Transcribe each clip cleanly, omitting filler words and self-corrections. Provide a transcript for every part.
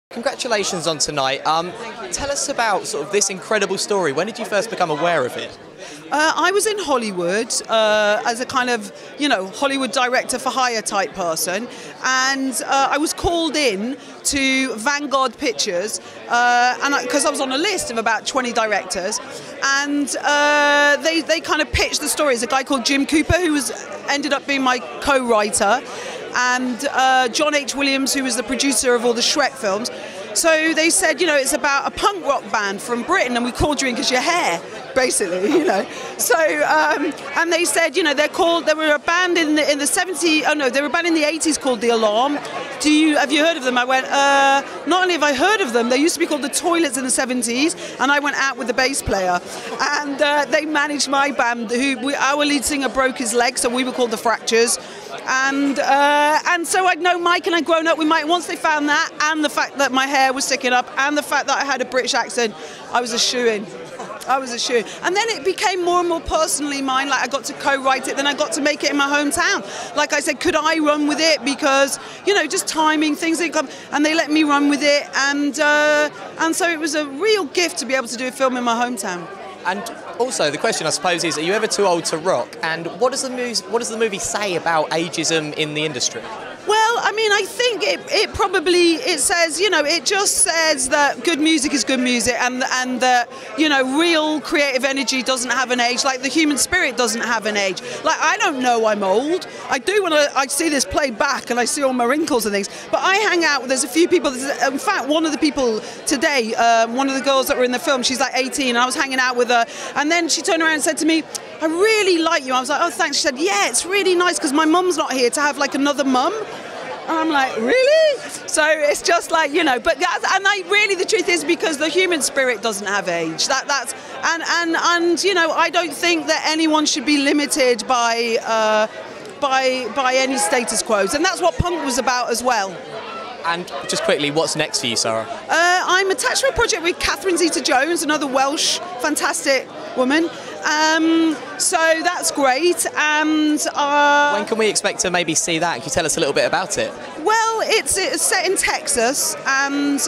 Congratulations on tonight. Tell us about sort of this incredible story. When did you first become aware of it? I was in Hollywood as a kind of, Hollywood director for hire type person, and I was called in to Vanguard Pictures, because I was on a list of about 20 directors, and they kind of pitched the story as a guy called Jim Cooper, who ended up being my co-writer, and John H. Williams, who was the producer of all the Shrek films. So they said, it's about a punk rock band from Britain, and we called you in because your hair, basically, So, and they said, they were a band in the 70s, they were a band in the 80s called The Alarm. Have you heard of them? I went, not only have I heard of them, they used to be called The Toilets in the 70s, and I went out with the bass player. And they managed my band, our lead singer broke his leg, so we were called The Fractures. And so I'd known Mike, and I'd grown up with Mike. Once they found that, and the fact that my hair was sticking up, and the fact that I had a British accent, I was a shoo-in. And then it became more and more personally mine. Like, I got to co-write it, then I got to make it in my hometown. Like I said, could I run with it? Because, just timing, things didn't come, and they let me run with it. And so it was a real gift to be able to do a film in my hometown. And also, the question, I suppose, is: are you ever too old to rock? And what does the movie say about ageism in the industry? Well, I think it says, it just says that good music is good music, and that, real creative energy doesn't have an age, like the human spirit doesn't have an age. Like, I don't know I'm old. I do when I see this played back and I see all my wrinkles and things, but I hang out, there's a few people, in fact, one of the people today, one of the girls that were in the film, she's like 18, and I was hanging out with her, and then she turned around and said to me, I really like you. I was like, oh, thanks. She said, yeah, it's really nice because my mum's not here to have like another mum. And I'm like, really? So it's just like, but the truth is, because the human spirit doesn't have age. And I don't think that anyone should be limited by any status quos. And that's what punk was about as well. And just quickly, what's next for you, Sarah? I'm attached to a project with Catherine Zeta-Jones, another Welsh fantastic woman. So that's great. And when can we expect to maybe see that? Can you tell us a little bit about it? Well, it's set in Texas, and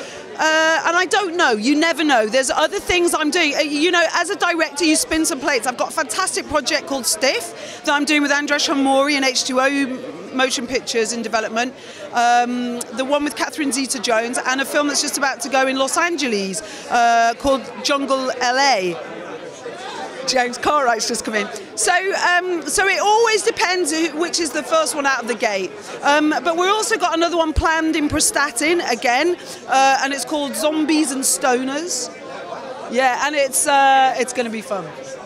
I don't know. You never know. There's other things I'm doing. As a director, you spin some plates. I've got a fantastic project called Stiff that I'm doing with Andresh Hamori and H2O Motion Pictures in development. The one with Catherine Zeta-Jones, and a film that's just about to go in Los Angeles called Jungle LA. James Cartwright's just come in. So it always depends which is the first one out of the gate. But we've also got another one planned in Prestatyn again, and it's called Zombies and Stoners. Yeah, and it's going to be fun.